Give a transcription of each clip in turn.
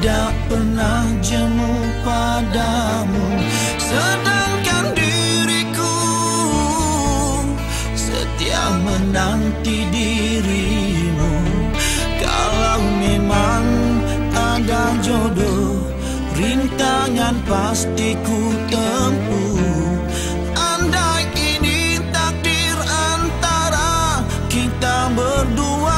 tidak pernah jemu padamu, sedangkan diriku setia menanti dirimu. Kalau memang ada jodoh, rintangan pasti ku tempuh. Andai ini takdir antara kita berdua,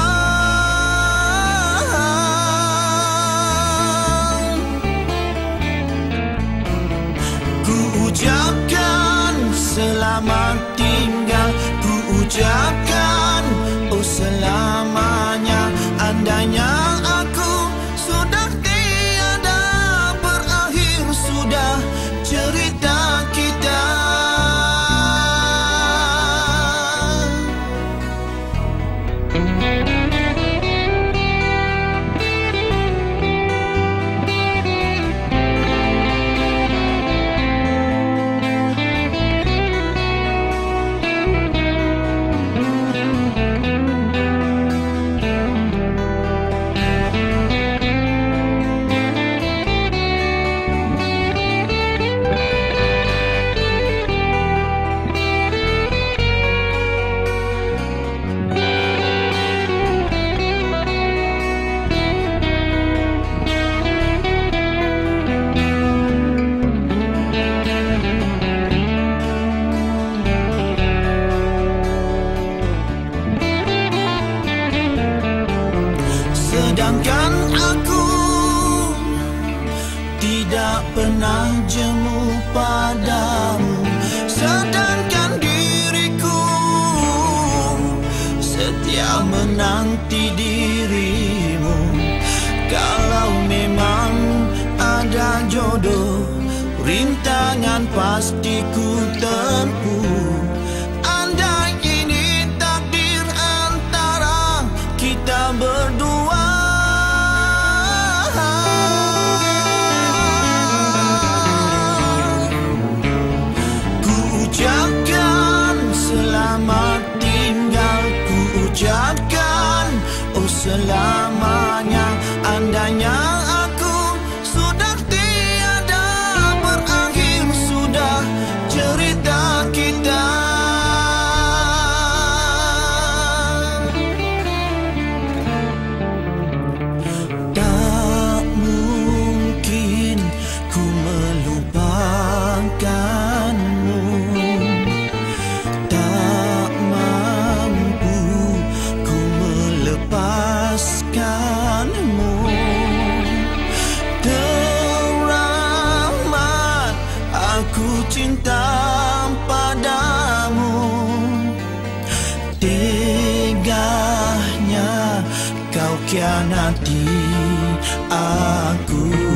ku ucapkan selamat tinggal, ku ucapkan oh selamanya. Andainya aku sudah tiada, berakhir sudah cerita kita. Sedangkan aku tidak pernah jemu padamu, sedangkan diriku setia menanti dirimu. Kalau memang ada jodoh, rintangan pasti ku tempuh. Andai ini takdir antara kita berdua, selamat tinggal, ku ucapkan oh selamanya. Andainya aku sudah tiada, berakhir sudah cerita kita. Tak mungkin ku melupakanmu, lepaskanmu. Teramat aku cinta padamu, teganya kau khianati aku.